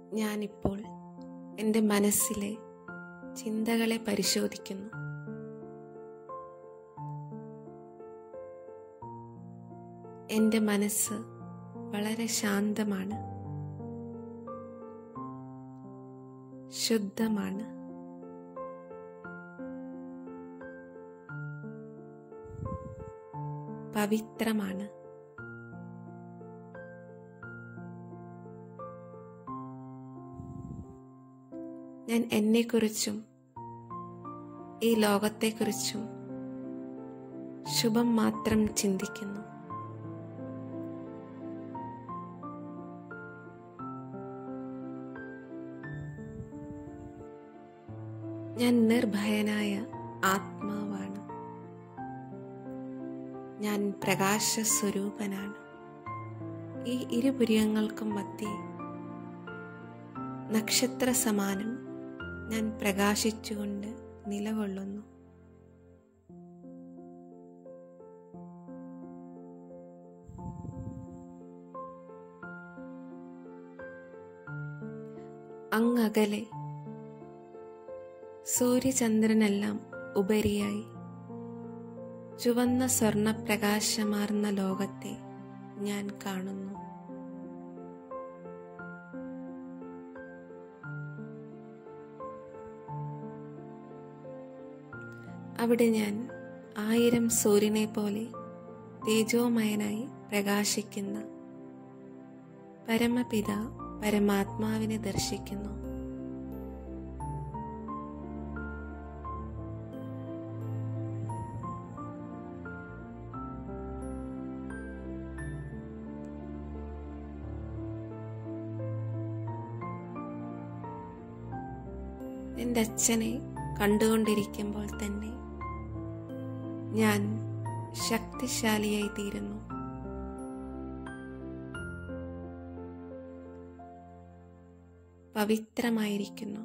ഞാനിപ്പോൾ എൻ്റെ മനസ്സിലെ ചിന്തകളെ പരിശോധിക്കുന്നു. എൻ്റെ മനസ്സ് വളരെ ശാന്തമാണ്, ശുദ്ധമാണ്. പവിത്രമാണ്. ഞാൻ എന്നെക്കുറിച്ചും ഈ ലോകത്തെക്കുറിച്ചും ശുഭം മാത്രം ചിന്തിക്കുന്നു. ഞാൻ നിർഭയനായ ആത്മാവാണ്. ഞാൻ പ്രകാശസ്വരൂപനാണ്. ഈ ഇരുപുരികങ്ങൾക്കും മധ്യേ നക്ഷത്ര സമാനം ഞാൻ പ്രകാശിച്ചുകൊണ്ട് നിലകൊള്ളുന്നു. അങ്ങകലെ സൂര്യചന്ദ്രനെല്ലാം ഉപരിയായി ചുവന്ന സ്വർണപ്രകാശമാർന്ന ലോകത്തെ ഞാൻ കാണുന്നു. അവിടെ ഞാൻ 1000 സൂര്യനെ പോലെ തേജോമയനായി പ്രകാശിക്കുന്ന പരമപിത പരമാത്മാവിനെ ദർശിക്കുന്നു. എൻ്റെ അച്ഛനെ കണ്ടുകൊണ്ടിരിക്കുമ്പോൾ തന്നെ ഞാൻ ശക്തിശാലിയായി തീരുന്നു. പവിത്രമായിരിക്കുന്നു.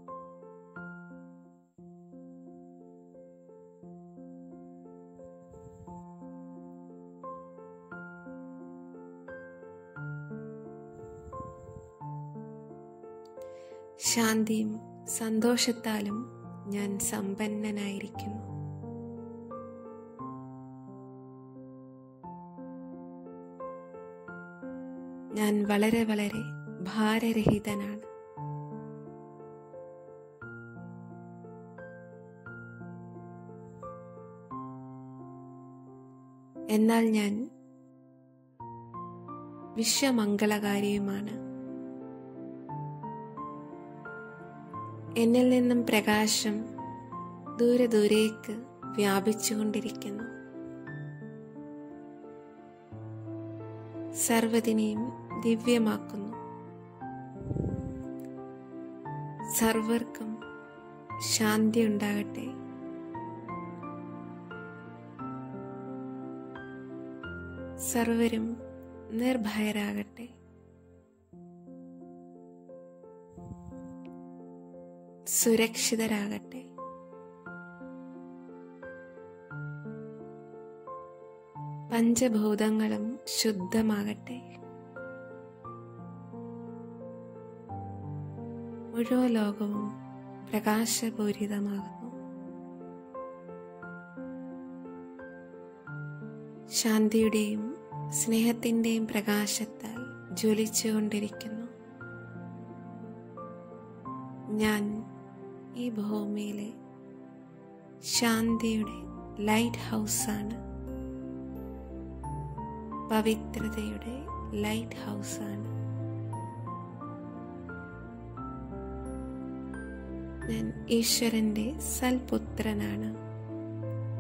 ശാന്തിയും സന്തോഷത്താലും ഞാൻ സമ്പന്നനായിരിക്കുന്നു. ഞാൻ വളരെ വളരെ ഭാരരഹിതനാണ്. എന്നാൽ ഞാൻ വിശ്വമംഗളകാരിയുമാണ്. എന്നിൽ നിന്നും പ്രകാശം ദൂരെ ദൂരേക്ക് വ്യാപിച്ചുകൊണ്ടിരിക്കുന്നു. സർവ്വതിനെയും ദിവ്യമാക്കുന്നു. സർവർക്കും ശാന്തി ഉണ്ടാകട്ടെ. സർവരും നിർഭയരാകട്ടെ. സുരക്ഷിതരാകട്ടെ. പഞ്ചഭൂതങ്ങളും ശുദ്ധമാകട്ടെ. മുഴുവൻ ലോകവും പ്രകാശപൂരിതമാകുന്നു. ശാന്തിയുടെയും സ്നേഹത്തിൻ്റെയും പ്രകാശത്താൽ ജ്വലിച്ചുകൊണ്ടിരിക്കുന്നു. ഞാൻ ഈ ഭൂമിയിലെ ശാന്തിയുടെ ലൈറ്റ് ഹൗസാണ്. പവിത്രതയുടെ ലൈറ്റ് ഹൗസാണ്. ഞാൻ ഈശ്വരന്റെ സൽപുത്രനാണ്.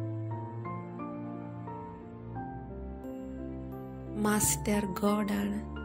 മാസ്റ്റർ ഗോഡാണ്.